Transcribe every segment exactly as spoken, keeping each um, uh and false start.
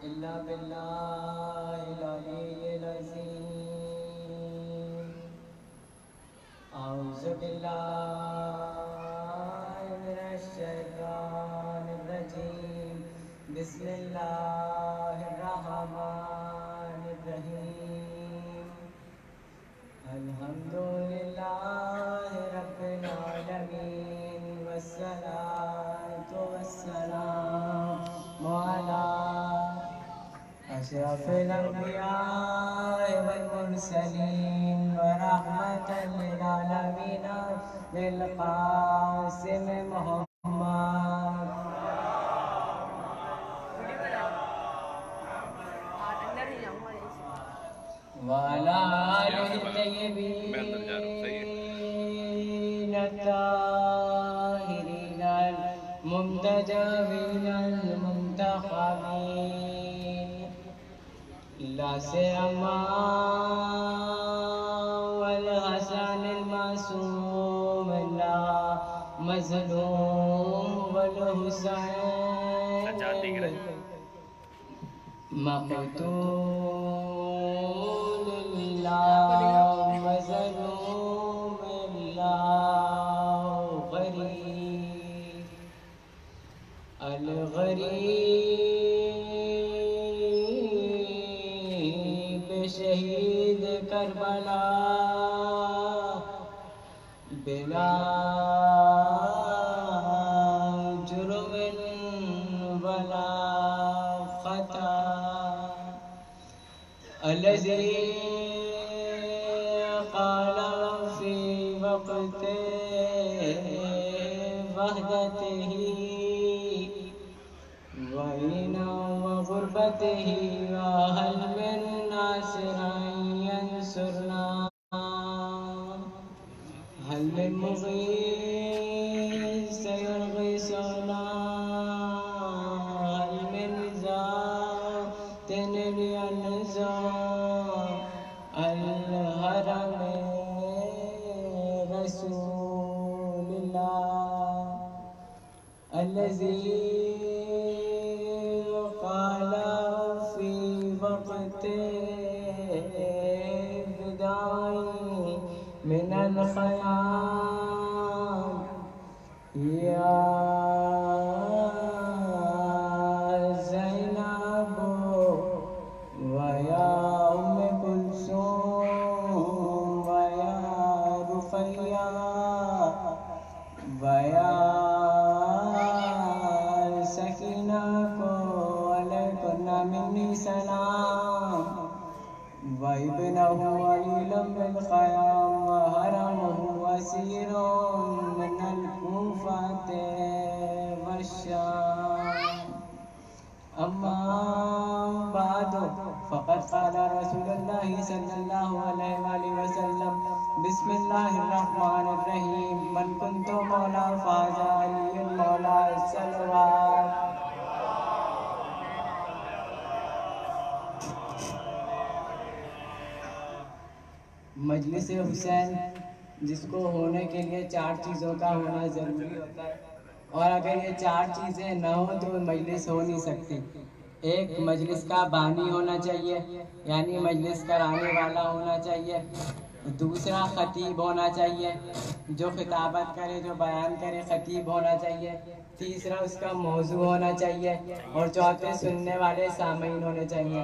إلا بالله العلي العظيم. أعوذ بالله من الشيطان الرجيم. بسم الله الرحمن الرحيم. الحمد لله رب العالمين والصلاة والسلام على أشرف الأنبياء والمرسلين ورحمة للعالمين بالقاسم محمد وعلى آله الطيبين الطاهرين المنتجبين المنتخبين لا سيما والحسن المعصوم لا مظلوم والحسين مقتول الله مظلوم الله غريب الغريب شہید کربلا بلا جرم ولا خطا الذي قال في وقت وحدته وإنا وغربته وهل من ناصر ينصرنا هل من مغيث يغيثنا هل من ذات ينزع الهرم رسول الله الذي قال في وقت بداية من الخيام يا زينب ويا أم كلثوم ويا رقية ويا مني سلام وابنه عليل بالخيام وهرمه وسير من الكوفة والشام. أما بعد فقد قال رسول الله صلى الله عليه وآله وسلم بسم الله الرحمن الرحيم من كنت مولى فهذا علي مولى الصلوات. مجلس حسین جس کو ہونے کے لیے چار چیزوں کا ہونا ضروری ہوتا ہے، اور اگر یہ چار چیزیں نہ ہوں تو مجلس ہو نہیں سکتی. ایک مجلس کا بانی ہونا چاہیے، یعنی مجلس کرانے والا ہونا چاہیے. دوسرا خطیب ہونا چاہیے، جو خطابت کرے، جو بیان کرے، خطیب ہونا چاہیے. تیسرا اس کا موضوع ہونا چاہیے، اور چوتھے سننے والے سامعین ہونے چاہیے.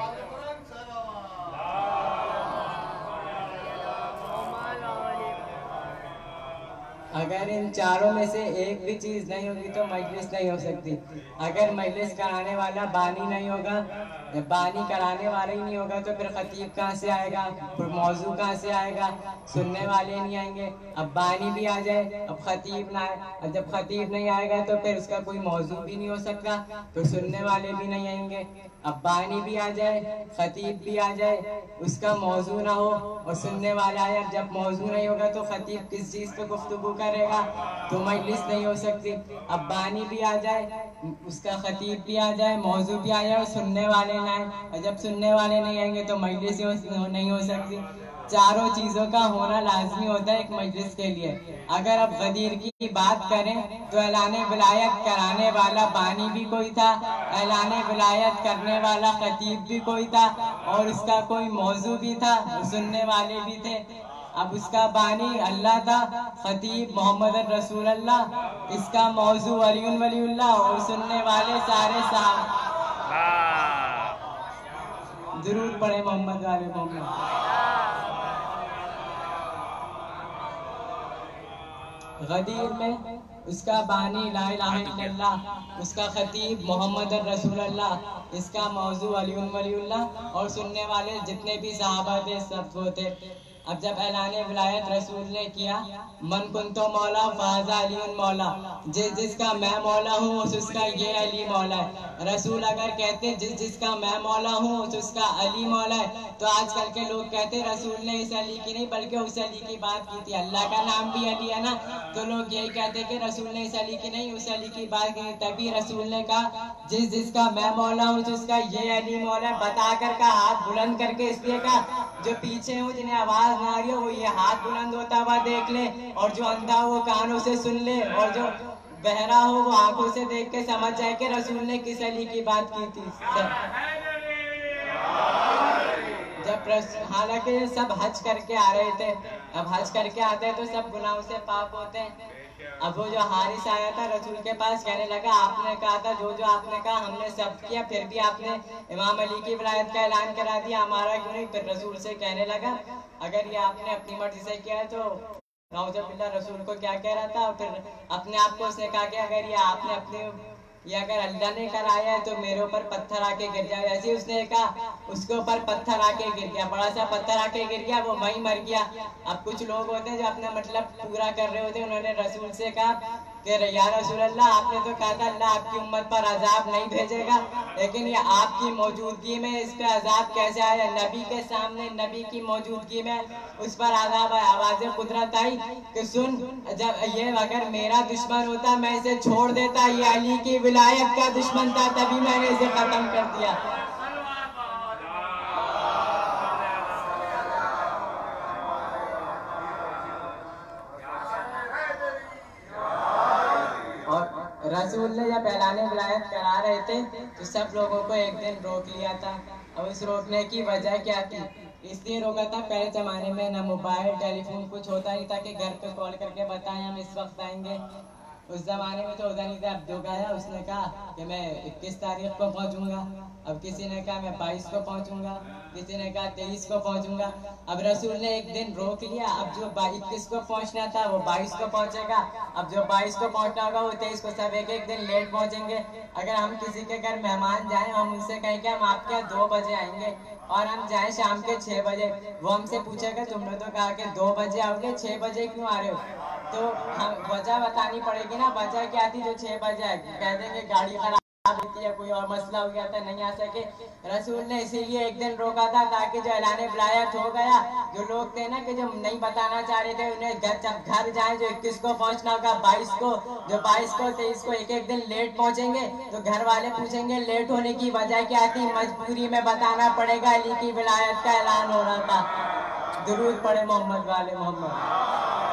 اگر ان چاروں میں سے ایک بھی چیز نہیں ہوگی تو مجلس نہیں ہو سکتی. اگر مجلس کرانے والا بانی نہیں ہوگا، بانی کرانے والا ہی نہیں ہوگا تو پھر خطیب کہاں سے آئے گا، پھر موضوع کہاں سے آئے گا، سننے والے نہیں آئیں گے. اب بانی بھی آ جائے، اب خطیب نہ آئے، اب جب خطیب نہیں آئے گا تو پھر اس کا کوئی موضوع بھی نہیں ہو سکتا، تو سننے والے بھی نہیں آئیں گے. اب بانی بھی آ جائے، خطیب بھی آ جائے، اس کا موضوع نہ ہو اور سننے والا آئے، جب موضوع نہیں ہوگا تو خطیب کس چیز پہ گفتگو کرے گا، تو مجلس نہیں ہو سکتی. اب بانی بھی آ جائے، اس کا خطیب بھی آ جائے، موضوع بھی آ جائے اور سننے والے نہ آئیں، اور جب سننے والے نہیں آئیں گے تو مجلس نہیں ہو سکتی. چاروں چیزوں کا ہونا لازمی ہوتا ہے ایک مجلس کے لیے. اگر اب غدیر کی بات کریں تو اعلان ولایت کرانے والا بانی بھی کوئی تھا, اعلان ولایت کرنے والا خطیب بھی کوئی تھا, اور اس کا کوئی موضوع بھی تھا, سننے والے بھی تھے. اب اس کا بانی اللہ تھا, خطیب محمد رسول اللہ, اس کا موضوع علی ولی اللہ, اور سننے والے سارے صحابہ. درود پڑھے محمد والے محمد. غدیر میں اس کا بانی لا الہ الا اللہ, اس کا خطیب محمد رسول اللہ, اس کا موضوع علی ولی اللہ, اور سننے والے جتنے بھی صحابہ تھے سب وہ تھے. اب جب اعلان ولایت رسول نے کیا, من کنتو مولا فہذا علی مولا, جس جس کا میں مولا ہوں اس کا یہ علی مولا ہے. رسول اگر کہتے جس جس کا میں مولا ہوں اس کا علی مولا ہے, تو آج کل کے لوگ کہتے رسول نے اس علی کی نہیں بلکہ اس علی کی بات کی تھی. اللہ کا نام بھی علی ہے نا, تو لوگ یہی کہتے کہ رسول نے اس علی کی نہیں اس علی کی بات کی. تبھی رسول نے کہا جس جس کا میں مولا ہوں اس کا یہ علی مولا ہے, بتا کر کا ہاتھ بلند کر کے, اس لیے کہا جو پیچھے ہوں جنہیں آواز نہ آ رہی ہو وہ یہ ہاتھ بلند ہوتا ہوا دیکھ لے, اور جو اندھا وہ کانوں سے سن لے, اور جو بہرا ہو وہ آنکھوں سے دیکھ کے سمجھ جائے کہ رسول نے کس علی کی بات کی تھی. جب حالانکہ سب حج کر کے آ رہے تھے, اب حج کر کے آتے ہیں تو سب گناہوں سے پاک ہوتے ہیں. اب وہ جو حارث آیا تھا رسول کے پاس, کہنے لگا آپ نے کہا تھا جو جو آپ نے کہا ہم نے سب کیا, پھر بھی آپ نے امام علی کی ولایت کا اعلان کرا دیا, ہمارا کیوں نہیں. پھر رسول سے کہنے لگا اگر یہ آپ نے اپنی مرضی سے کیا ہے تو نعوذ باللہ. رسول کو کیا کہہ رہا تھا, پھر اپنے آپ کو اس نے کہا کہ اگر یہ آپ نے اپنی یہ اگر اللہ نے کرایا ہے تو میرے اوپر پتھر آ کے گر جائے. ایسے اس نے کہا اس کے اوپر پتھر آ کے گر گیا, بڑا سا پتھر آ کے گر گیا, وہ وہیں مر گیا. اب کچھ لوگ ہوتے ہیں جو اپنا مطلب پورا کر رہے ہوتے ہیں, انہوں نے رسول سے کہا کہ یا رسول اللہ آپ نے تو کہا تھا اللہ آپ کی امت پر عذاب نہیں بھیجے گا, لیکن یہ آپ کی موجودگی میں اس پہ عذاب کیسے آیا. نبی کے سامنے نبی کی موجودگی میں اس پر عذاب آیا. آواز قدرت آئی کہ سن, جب یہ اگر میرا دشمن ہوتا میں اسے چھوڑ دیتا, یہ علی کی ولایت کا دشمن تھا تبھی میں نے اسے ختم کر دیا. رسول نے جب اعلان ولایت کرا رہے تھے تو سب لوگوں کو ایک دن روک لیا تھا, اور اس روکنے کی وجہ کیا تھی, اس لیے روکا تھا پہلے زمانے میں نہ موبائل ٹیلی فون کچھ ہوتا نہیں تھا کہ گھر پہ کال کر کے بتائیں ہم اس وقت آئیں گے. اس زمانے میں تو ہوتا نہیں تھا. اب جو گیا اس نے کہا کہ میں اکیس تاریخ کو پہنچوں گا, اب کسی نے کہا میں بائیس کو پہنچوں گا, کسی نے کہا تیئیس کو پہنچوں گا. اب رسول نے ایک دن روک لیا, اب جو اکیس کو پہنچنا تھا وہ بائیس کو پہنچے گا, اب جو بائیس کو پہنچنا ہوگا وہ تیئیس کو, سب ایک ایک دن لیٹ پہنچیں گے. اگر ہم کسی کے گھر مہمان جائیں ہم ان سے کہیں کہ ہم آپ کے دو بجے آئیں گے, اور ہم جائیں شام کے چھ بجے, وہ ہم سے پوچھے گا تم نے تو کہا کہ دو بجے آؤ گے, چھ بجے کیوں آ رہے ہو, تو ہم وجہ بتانی پڑے گی نا. وجہ کیا تھی جو چھ بجے آئے, کہہ دیں گے گاڑی خراب ہوتی ہے, کوئی اور مسئلہ ہو گیا تھا نہیں آ سکے. رسول نے اسی لیے ایک دن روکا تھا تاکہ جو اعلان ولایت ہو گیا, جو لوگ تھے نا کہ جو نہیں بتانا چاہ رہے تھے انہیں گھر جب گھر جائیں, جو اکیس کو پہنچنا ہوگا بائیس کو, جو بائیس کو تیئیس کو ایک ایک دن لیٹ پہنچیں گے, تو گھر والے پوچھیں گے لیٹ ہونے کی وجہ کیا تھی, مجبوری میں بتانا پڑے گا علی کی ولایت کا اعلان ہو رہا تھا. درود پڑھے محمد والے محمد.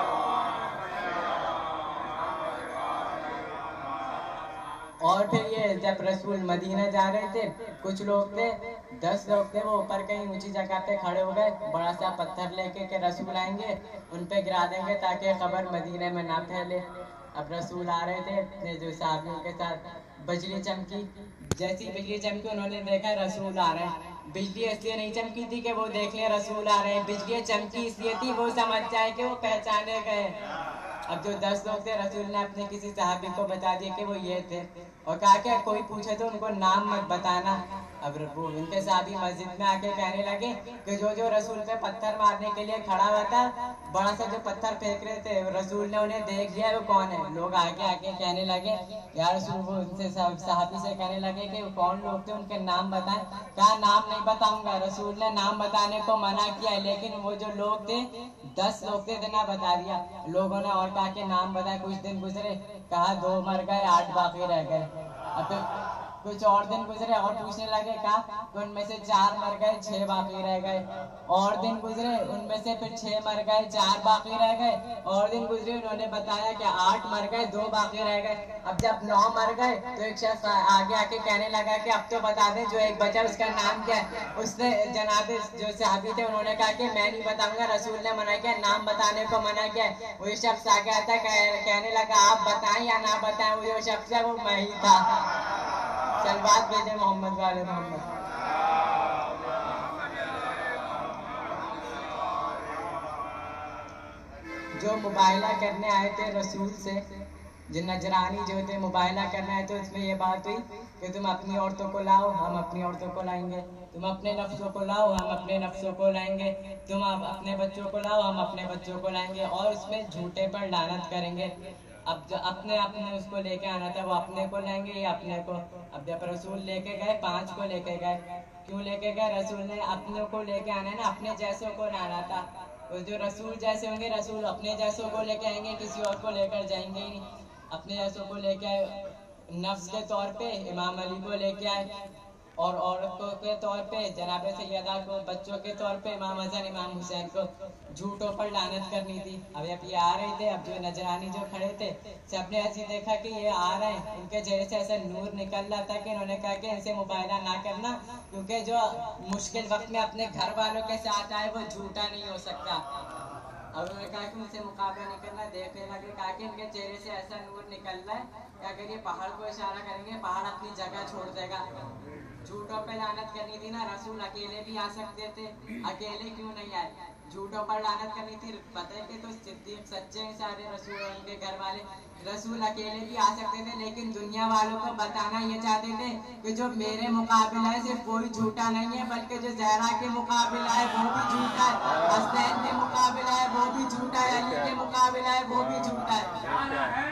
اور پھر یہ جب رسول مدینہ جا رہے تھے, کچھ لوگ تھے, دس لوگ تھے, وہ اوپر کہیں اونچی جگہ پہ کھڑے ہو گئے, بڑا سا پتھر لے کے کہ رسول آئیں گے ان پہ گرا دیں گے تاکہ خبر مدینہ میں نہ پھیلے. اب رسول آ رہے تھے اپنے جو صحابیوں کے ساتھ, بجلی چمکی, جیسی بجلی چمکی انہوں نے دیکھا رسول آ رہے ہیں. بجلی اس لیے نہیں چمکی تھی کہ وہ دیکھ لیں رسول آ رہے ہیں, بجلی چمکی اس لیے تھی وہ سمجھ جائے کہ وہ پہچانے گئے. اب جو دس لوگ تھے رسول نے اپنے کسی صحابی کو بتا دیا کہ وہ یہ تھے, اور کہا کہ کوئی پوچھے تو ان کو نام مت بتانا. اب وہ ان کے صحابی مسجد میں آ کے کہنے لگے کہ جو جو رسول پہ پتھر مارنے کے لیے کھڑا ہوا تھا, بڑا سا جو پتھر پھینک رہے تھے, رسول نے انہیں دیکھ لیا وہ کون ہے. لوگ آگے آگے کہنے لگے یا رسول, وہ ان سے صحابی سے کہنے لگے کہ وہ کون لوگ تھے, ان کے نام بتائیں. کہا نام نہیں بتاؤں گا. رسول نے نام بتانے کو منع کیا ہے, لیکن وہ جو لوگ تھے دس لوگ تھے نہ بتا دیا. لوگوں نے اور کہا کہ نام بتائیں. کچھ دن گزرے, کہا دو مر گئے آٹھ باقی رہ گئے. اب کچھ اور دن گزرے اور پوچھنے لگے کہا کہ ان میں سے چار مر گئے چھ باقی رہ گئے. اور دن گزرے ان میں سے پھر چھ مر گئے چار باقی رہ گئے. اور دن گزرے انہوں نے بتایا کہ آٹھ مر گئے دو باقی رہ گئے. اب جب نو مر گئے تو ایک شخص آگے آ کے کہنے لگا کہ اب تو بتا دیں جو ایک بچا اس کا نام کیا ہے. اس نے جناب جو صحابی تھے انہوں نے کہا کہ میں نہیں بتاؤں گا, رسول نے منع کیا, نام بتانے کو منع کیا. وہی شخص آگے آتا کہنے لگا آپ بتائیں یا نہ بتائیں, وہ جو شخص ہے وہ میں ہی تھا. صلوات بھیجے محمد والے محمد. جو مباہلہ کرنے آئے تھے رسول سے, جو نجرانی جو تھے مباہلہ کرنا ہے, تو اس میں یہ بات ہوئی کہ تم اپنی عورتوں کو لاؤ ہم اپنی عورتوں کو لائیں گے, تم اپنے نفسوں کو لاؤ ہم اپنے نفسوں کو لائیں گے, تم اپنے بچوں کو لاؤ ہم اپنے بچوں کو لائیں گے, اور اس میں جھوٹے پر لعنت کریں گے. اب جو اپنے اپنے اس کو لے کے آنا تھا وہ اپنے کو لائیں گے یا اپنے کو. اب جب رسول لے کے گئے پانچ کو لے کے گئے, کیوں لے کے گئے؟ رسول نے اپنے کو لے کے آنا ہے نا, اپنے جیسوں کو لانا تھا. جو رسول جیسے ہوں گے رسول اپنے جیسوں کو لے کے آئیں گے, کسی اور کو لے کر جائیں گے ہی نہیں. اپنے جیسوں کو لے کے آئے, نفس کے طور پہ امام علی کو لے کے آئے, اور عورتوں کے طور پہ جناب سیدہ کو, بچوں کے طور پہ امام حسن امام حسین کو. جھوٹوں پر لعنت کرنی تھی. اب اب یہ آ رہے تھے, اب جو نجرانی جو کھڑے تھے سب نے ایسے دیکھا کہ یہ آ رہے ہیں, ان کے چہرے سے ایسا نور نکل رہا تھا کہ انہوں نے کہا کہ ان سے مباہلہ نہ کرنا, کیونکہ جو مشکل وقت میں اپنے گھر والوں کے ساتھ آئے وہ جھوٹا نہیں ہو سکتا. اب انہوں نے کہا کہ ان سے مقابلہ نہیں کرنا. دیکھنے لگے, کہا کہ ان کے چہرے سے ایسا نور نکل رہا ہے کہ اگر یہ پہاڑ کو اشارہ کریں گے پہاڑ اپنی جگہ چھوڑ دے گا. جھوٹوں پہ لعنت کرنی تھی نا, رسول اکیلے بھی آ سکتے تھے, اکیلے کیوں نہیں آئے؟ جھوٹوں پر لعنت کرنی تھی. پتہ ہے کہ تو صدیق سچے ہیں سارے رسول ان کے گھر والے, رسول اکیلے بھی آ سکتے تھے, لیکن دنیا والوں کو بتانا یہ چاہتے تھے کہ جو میرے مقابلہ ہے صرف کوئی جھوٹا نہیں ہے, بلکہ جو زہرا کے مقابلہ ہے وہ بھی جھوٹا ہے, حسین کے مقابلہ ہے وہ بھی جھوٹا ہے, علی کے مقابلہ ہے وہ بھی جھوٹا ہے.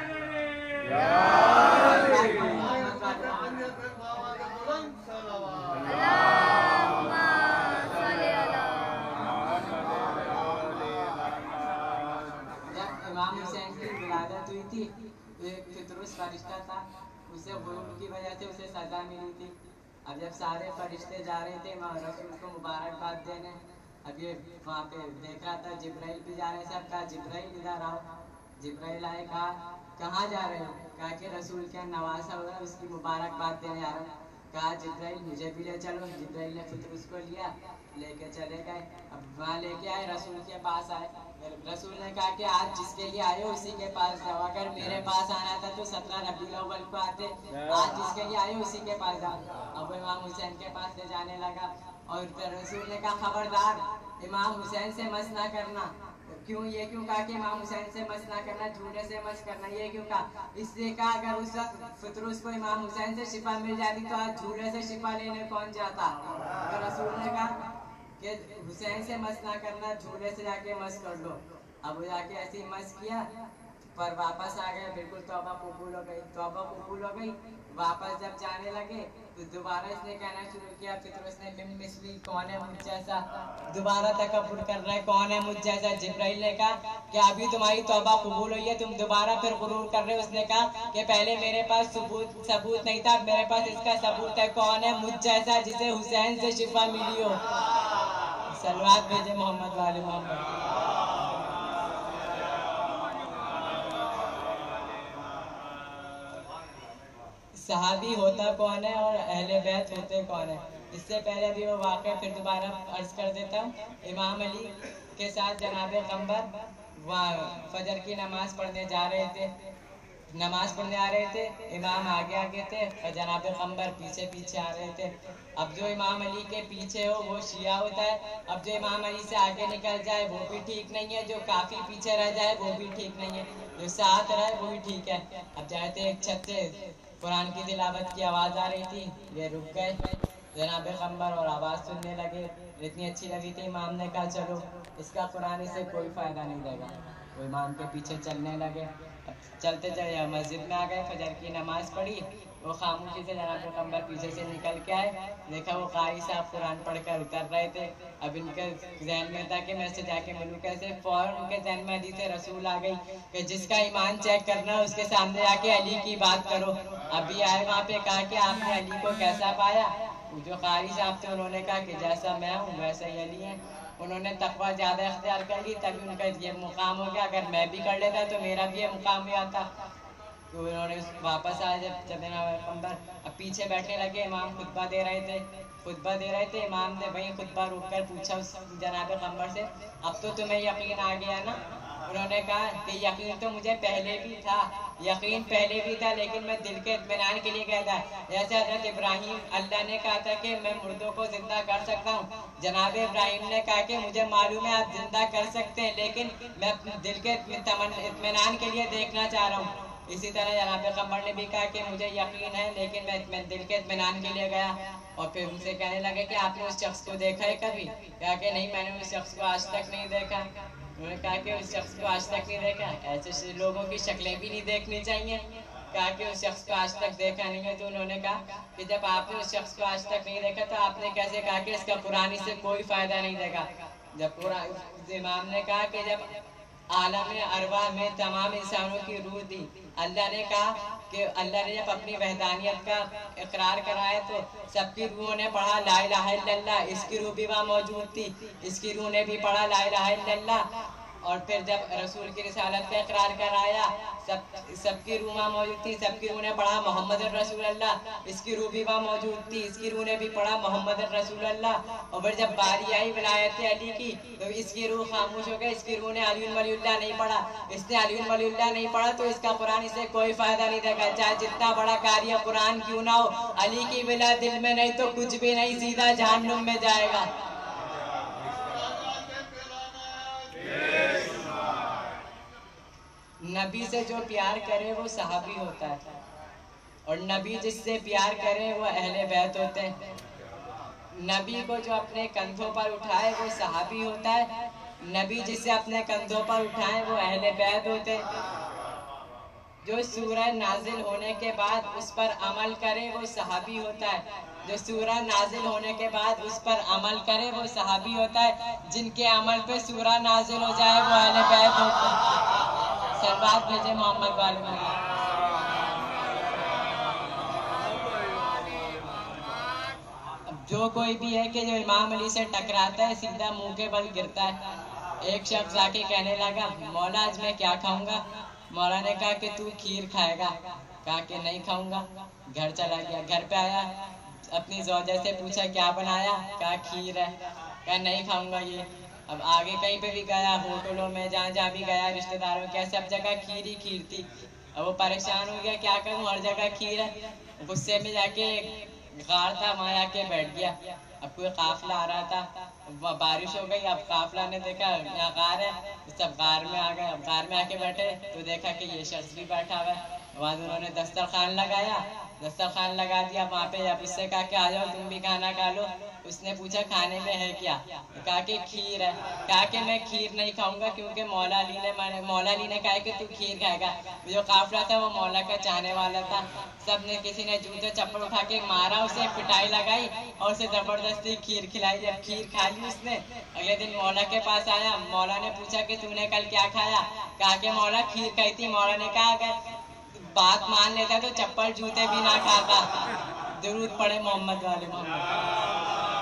امام حسین کی ولادت ہوئی تھی, ایک فطرس فرشتہ تھا, اسے غروب کی وجہ سے اسے سزا ملی تھی. اب جب سارے فرشتے جا رہے تھے رسول کو مبارکباد دینے, اب یہ وہاں پہ دیکھ رہا تھا جبرائیل بھی جا رہے, سب کہا جبرائیل ادھر آؤ. جبرائیل آئے, کہا کہاں جا رہے ہو؟ کہا کہ رسول کا نواسا ہو رہا ہے اس کی مبارکباد دینے آ رہا ہوں. کہا جبرائیل مجھے بھی لے چلو. جبرائیل نے فطرس کو لیا, لے کے چلے گئے. اب وہاں لے کے آئے, رسول کے پاس آئے. رسول نے کہا کہ آج جس کے لیے آئے ہو اسی کے پاس جاؤ, اگر میرے پاس آنا تھا تو سترہ ربیع الاول کو آتے, آج جس کے لیے آئے ہو اسی کے پاس جاؤ. اب امام حسین کے پاس لے جانے لگا, اور رسول نے کہا خبردار امام حسین سے مس نہ کرنا. کیوں؟ یہ کیوں کہا کہ امام حسین سے مس نہ کرنا, جھوٹے سے مس کرنا, یہ کیوں کہا؟ اس لیے کہا اگر اس وقت فطرس کو امام حسین سے شفا مل جاتی تو آج جھوٹے سے شفا لینے کون جاتا. تو رسول نے کہا کہ حسین سے مس نہ کرنا, جھوٹے سے جا کے مس کر لو. اب وہ جا کے ایسی مس کیا, پر واپس آ گئے, بالکل توبہ قبول ہو گئی. توبہ قبول ہو گئی, واپس جب جانے لگے تو دوبارہ اس نے کہنا شروع کیا, فطرس نے من مثلی, کون ہے مجھ جیسا, دوبارہ تکبر کر رہا ہے, کون ہے مجھ جیسا. جبرائیل نے کہا کہ ابھی تمہاری توبہ قبول ہوئی ہے, تم دوبارہ پھر غرور کر رہے ہو. اس نے کہا کہ پہلے میرے پاس ثبوت ثبوت نہیں تھا, میرے پاس اس کا ثبوت ہے, کون ہے مجھ جیسا جسے حسین سے شفا ملی ہو. صلوات بھیجے محمد والے محمد. صحابی ہوتا کون ہے اور اہل بیت ہوتے کون ہے؟ اس سے پہلے بھی وہ واقعہ پھر دوبارہ عرض کر دیتا ہوں. امام علی کے ساتھ جناب قمبر وہاں فجر کی نماز پڑھنے جا رہے تھے, نماز پڑھنے آ رہے تھے, امام آگے آگے تھے اور جناب قمبر پیچھے پیچھے آ رہے تھے. اب جو امام علی کے پیچھے ہو وہ شیعہ ہوتا ہے, اب جو امام علی سے آگے نکل جائے وہ بھی ٹھیک نہیں ہے, جو کافی پیچھے رہ جائے وہ بھی ٹھیک نہیں ہے, جو ساتھ رہے وہ بھی ٹھیک ہے. اب جاتے ایک چھت سے قرآن کی تلاوت کی آواز آ رہی تھی, یہ رک گئے جناب قمبر اور آواز سننے لگے. اتنی اچھی لگی تھی, امام نے کہا چلو اس کا قرآن سے کوئی فائدہ نہیں دے گا. وہ امام کے پیچھے چلنے لگے, چلتے چلے مسجد میں آ گئے, فجر کی نماز پڑھی, وہ خاموشی سے جناب پیغمبر پیچھے سے نکل کے آئے، دیکھا وہ قاری صاحب قرآن پڑھ کر اتر رہے تھے. اب ان کے ذہن میں تھا کہ میں اس سے جا کے ملوں کیسے. فوراً ان کے ذہن میں حدیث رسول آ گئی کہ جس کا ایمان چیک کرنا ہے اس کے سامنے آ کے علی کی بات کرو. ابھی آئے وہاں پہ کہا کہ آپ نے علی کو کیسا پایا. جو قاری صاحب تھے انہوں نے کہا کہ جیسا میں ہوں ویسا ہی علی ہے. انہوں نے تقویٰ زیادہ اختیار کر لی، تبھی ان کا یہ مقام ہو گیا. اگر میں بھی کر لیتا تو میرا بھی یہ مقام ہوا تھا. تو انہوں نے واپس آئے جب جب پیغمبر اب پیچھے بیٹھنے لگے. امام خطبہ دے رہے تھے خطبہ دے رہے تھے امام نے وہیں خطبہ روک کر پوچھا اس جناب پیغمبر سے، اب تو تمہیں یقین آ گیا نا؟ انہوں نے کہا کہ یقین تو مجھے پہلے بھی تھا، یقین پہلے بھی تھا، لیکن میں دل کے اطمینان کے لیے کہتا. جیسے حضرت ابراہیم اللہ نے کہا تھا کہ میں مردوں کو زندہ کر سکتا ہوں، جناب ابراہیم نے کہا کہ مجھے معلوم ہے آپ زندہ کر سکتے ہیں، لیکن میں دل کے اطمینان کے لیے دیکھنا چاہ رہا ہوں. اسی طرح جناب پیغمبر نے بھی کہا کہ مجھے یقین ہے لیکن میں دل کے اطمینان کے لیے گیا. اور پھر ان سے کہنے لگے کہ آپ نے اس شخص کو دیکھا ہے کبھی؟ کہا کہ نہیں میں نے اس شخص کو آج تک نہیں دیکھا. انہوں نے کہا کہ اس شخص کو آج تک نہیں دیکھا، ایسے لوگوں کی شکلیں بھی نہیں دیکھنی چاہیے. کہا کہ اس شخص کو آج تک دیکھا نہیں ہے. تو انہوں نے کہا کہ جب آپ نے اس شخص کو آج تک نہیں دیکھا تو آپ نے کیسے کہا کہ اس کا قرآن سے کوئی فائدہ نہیں دیکھا؟ جب قرآن امام نے کہا کہ جب عالم ارواح میں تمام انسانوں کی روح دی، اللہ نے کہا کہ اللہ نے جب اپنی وحدانیت کا اقرار کرایا تو سب کی روحوں نے پڑھا لا الہ الا اللہ. اس کی روح بھی وہاں موجود تھی، اس کی روح نے بھی پڑھا لا الہ الا اللہ. اور پھر جب رسول کی رسالت کا اقرار کرایا سب سب کی روح وہاں موجود تھی، سب کی روح نے پڑھا محمد الرسول اللہ. اس کی روح بھی وہاں موجود تھی، اس کی روح نے بھی پڑھا محمد الرسول اللہ. اور پھر جب باری آئی ولایت علی کی تو اس کی روح خاموش ہو گئی، اس کی روح نے علی ولی اللہ نہیں پڑھا. اس نے علی ولی اللہ نہیں پڑھا تو اس کا قرآن اسے کوئی فائدہ نہیں دے گا، چاہے جتنا بڑا قاری قرآن کیوں نہ ہو. علی کی ولا دل میں نہیں تو کچھ بھی نہیں، سیدھا جہنم میں جائے گا. نبی سے جو پیار کرے وہ صحابی ہوتا ہے، اور نبی جس سے پیار کرے وہ اہل بیت ہوتے ہیں. نبی کو جو اپنے کندھوں پر اٹھائے وہ صحابی ہوتا ہے، نبی جسے اپنے کندھوں پر اٹھائے وہ اہل بیت ہوتے ہیں. جو سورہ نازل ہونے کے بعد اس پر عمل کرے وہ صحابی ہوتا ہے، جو سورہ نازل ہونے کے بعد اس پر عمل کرے وہ صحابی ہوتا ہے. جن کے عمل پہ سورہ نازل ہو جائے وہ اہل بیت ہوتے ہیں. سلوات بھیجے محمد والے میں. جو کوئی بھی ہے کہ جو امام علی سے ٹکراتا ہے سیدھا منہ کے بل گرتا ہے. ایک شخص آ کے کہنے لگا مولا آج میں کیا کھاؤں گا؟ مولا نے کہا کہ تو کھیر کھائے گا. کہا کہ نہیں کھاؤں گا. گھر چلا گیا، گھر پہ آیا اپنی زوجہ سے پوچھا کیا بنایا؟ کہا کھیر ہے. کہا نہیں کھاؤں گا یہ. اب آگے کہیں پہ بھی گیا، ہوٹلوں میں جہاں جہاں بھی گیا رشتہ داروں کے سب جگہ کھیر ہی کھیر تھی. اب وہ پریشان ہو گیا کیا کروں ہر جگہ کھیر ہے. غصے میں جا کے غار تھا وہاں آ کے بیٹھ گیا. اب کوئی قافلہ آ رہا تھا، بارش ہو گئی، اب قافلہ نے دیکھا یہاں غار ہے، سب غار میں آ گئے. اب غار میں آ کے بیٹھے تو دیکھا کہ یہ شخص بھی بیٹھا ہوا ہے. وہاں انہوں نے دسترخوان لگایا، دسترخوان لگا دیا وہاں پہ. اب اس سے کہا کہ آ جاؤ تم بھی کھانا کھا لو. اس نے پوچھا کھانے میں ہے کیا؟ کہا کہ کھیر ہے. کہا کہ میں کھیر نہیں کھاؤں گا کیونکہ مولا علی نے مولا علی نے کہا کہ تو کھیر کھائے گا. جو قافلہ تھا وہ مولا کا چاہنے والا تھا. سب نے کسی نے جوتے چپل اٹھا کے مارا، اسے پٹائی لگائی اور اسے زبردستی کھیر کھلائی. جب کھیر کھا لی اس نے اگلے دن مولا کے پاس آیا. مولا نے پوچھا کہ تو نے کل کیا کھایا؟ کہا کہ مولا کھیر کھائی تھی. مولا نے کہا کہ بات مان لیتا تو چپل جوتے بھی نہ کھاتا. درود پڑھے محمد والے محمد.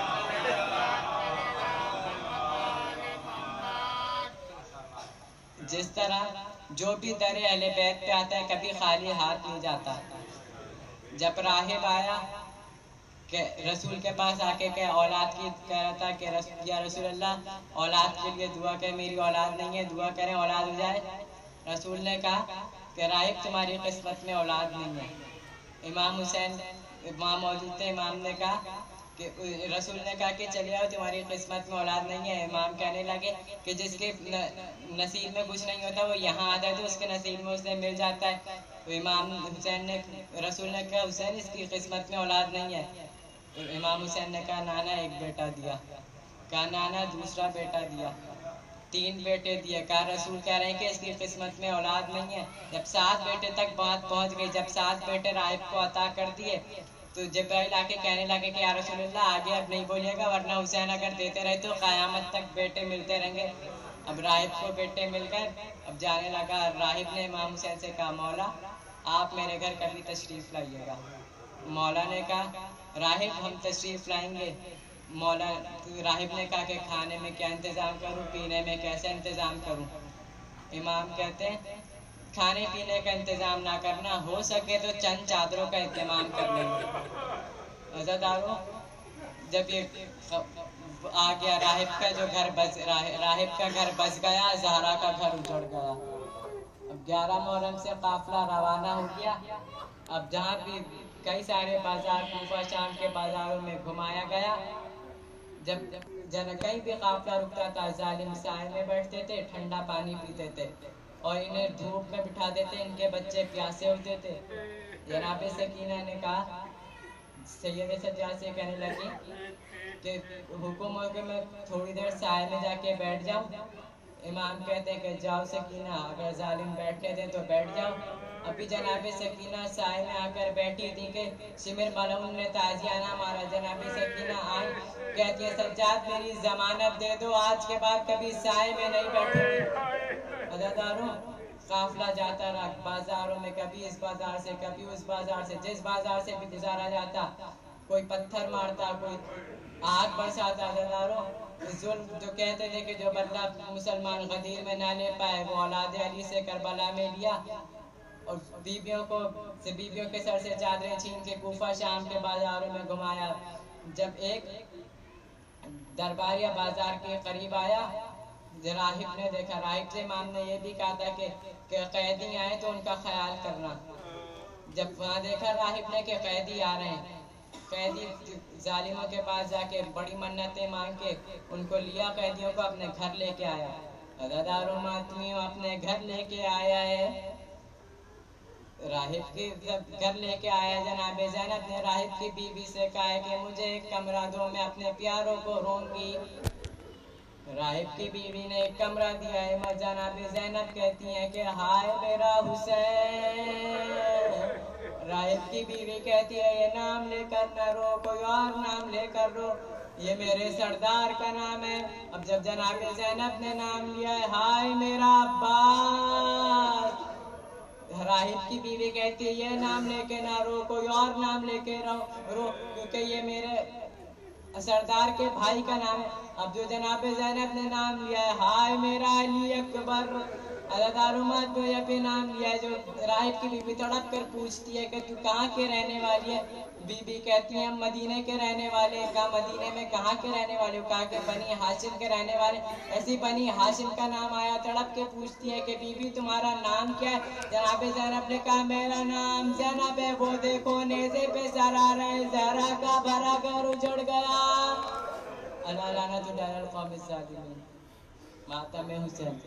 جس طرح جو بھی در اہل بیت پہ آتا ہے کبھی خالی ہاتھ نہیں جاتا. جب راہب آیا کہ رسول کے پاس آ کے کہ اولاد کی کہہ رہا تھا کہ یا رسول اللہ اولاد کے لیے دعا کریں، میری اولاد نہیں ہے، دعا کریں اولاد ہو جائے. رسول نے کہا کہ راہب تمہاری قسمت میں اولاد نہیں ہے. امام حسین وہاں موجود تھے. امام نے کہا کہ رسول نے کہا کہ چلے آؤ تمہاری قسمت میں اولاد نہیں ہے. امام کہنے لگے کہ جس کے نصیب میں کچھ نہیں ہوتا وہ یہاں آتا ہے تو اس کے نصیب میں اسے مل جاتا ہے. تو امام حسین نے رسول نے کہا حسین اس کی قسمت میں اولاد نہیں ہے. امام حسین نے کہا نانا ایک بیٹا دیا. کہا نانا دوسرا بیٹا دیا. تین بیٹے دیے. کہا رسول کہہ رہے ہیں کہ اس کی قسمت میں اولاد نہیں ہے. جب سات بیٹے تک بات پہنچ گئی, جب سات بیٹے راہب کو عطا کر دیے تو جبرائیل آ کے کہنے لگے کہ یا رسول اللہ آگے اب نہیں بولیے گا, ورنہ حسین اگر دیتے رہے تو قیامت تک بیٹے ملتے رہیں گے. اب راہب کو بیٹے مل گئے. اب جانے لگا. راہب نے امام حسین سے کہا مولا آپ میرے گھر کبھی تشریف لائیے گا. مولا نے کہا راہب ہم تشریف لائیں گے. مولا راہب نے کہا کہ کھانے میں کیا انتظام کروں, پینے میں کیسے انتظام کروں. امام کہتے ہیں کھانے پینے کا انتظام نہ کرنا, ہو سکے تو چند چادروں کا اہتمام کر لیں. عزاداروں جب یہ آ گیا راہب کا جو گھر بس راہب کا گھر بس گیا, زہرا کا گھر اجڑ گیا. اب گیارہ محرم سے قافلہ روانہ ہو گیا. اب جہاں بھی کئی سارے بازار کوفہ شام کے بازاروں میں گھمایا گیا. جب جن کہیں بھی قافلہ رکتا تھا ظالم سائے میں بیٹھتے تھے, ٹھنڈا پانی پیتے تھے اور انہیں دھوپ میں بٹھا دیتے. ان کے بچے پیاسے ہوتے تھے. جناب سکینہ نے کہا, سید سجاد سے کہنے لگی کہ حکم ہو کہ میں تھوڑی دیر سائے میں جا کے بیٹھ جاؤں. امام کہتے ہیں کہ جاؤ سکینہ, اگر ظالم بیٹھنے دیں تو بیٹھ جاؤ. ابھی جناب سکینہ سائے میں آ کر بیٹھی تھی کہ شمر ملعون نے تازیانہ مارا. جناب سکینہ آئی, کہتی ہے سجاد میری ضمانت دے دو, آج کے بعد کبھی سائے میں نہیں بیٹھوں گی. عزاداروں قافلہ جاتا رہا بازاروں میں, کبھی اس بازار سے کبھی اس بازار سے. جس بازار سے بھی گزارا جاتا کوئی پتھر مارتا, کوئی آگ برساتا. عزاداروں ظلم جو کہتے تھے کہ جو بدلہ مسلمان غدیر میں نہ لے پائے وہ اولاد علی سے کربلا میں لیا. اور بیبیوں کو بیبیوں کے سر سے چادریں چھین کے کوفہ شام کے بازاروں میں گھمایا. جب ایک درباریہ بازار کے قریب آیا, راہب نے دیکھا. راہب سے امام نے یہ بھی کہا تھا کہ کہ قیدی آئے تو ان کا خیال کرنا. جب وہاں دیکھا راہب نے کہ قیدی آ رہے ہیں, قیدی ظالموں کے پاس جا کے بڑی منتیں مانگ کے ان کو لیا, قیدیوں کو اپنے گھر لے کے آیا. عزاداروں ماتمیوں اپنے گھر لے کے آیا ہے. راہب کے گھر لے کے آیا. جناب زینب نے راہب کی بیوی سے کہا کہ مجھے ایک کمرہ دو, میں اپنے پیاروں کو روں گی. راہب کی بیوی نے ایک کمرہ دیا ہے. جناب زینب کہتی ہیں کہ ہائے میرا حسین. راہب کی بیوی کہتی ہے یہ نام لے کر نہ رو, کوئی اور نام لے کر رو, یہ میرے سردار کا نام ہے. اب جب جناب زینب نے نام لیا ہے ہائے میرا عباس, راہب کی بیوی کہتی ہے یہ نام لے کے نہ رو, کوئی اور نام لے کے رو رو کیونکہ یہ میرے سردار کے بھائی کا نام ہے. اب جو جناب زینب نے نام لیا ہے ہائے میرا علی اکبر. عزادارمات کو یہ بھی نام لیا ہے. جو راہب کی بیوی تڑپ کر پوچھتی ہے کہ تو کہاں کے رہنے والی ہے. بیوی کہتی ہیں ہم مدینے کے رہنے والے ہیں. کہا مدینے میں کہاں کے رہنے والے ہو. کہا کہ بنی ہاشم کے رہنے والے. ایسی بنی ہاشم کا نام آیا. تڑپ کے پوچھتی ہے کہ بیوی تمہارا نام کیا ہے. جناب زینب نے کہا میرا نام زینب ہے. وہ دیکھو نیزے پہ سر آ رہے ہیں, زہرا کا بھرا گھر اجڑ گیا. اللہ لعنت علی القوم الظالمین. ماتم حسین.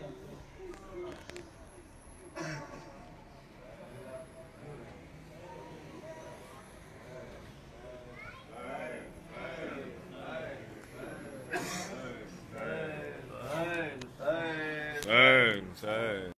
Same, same.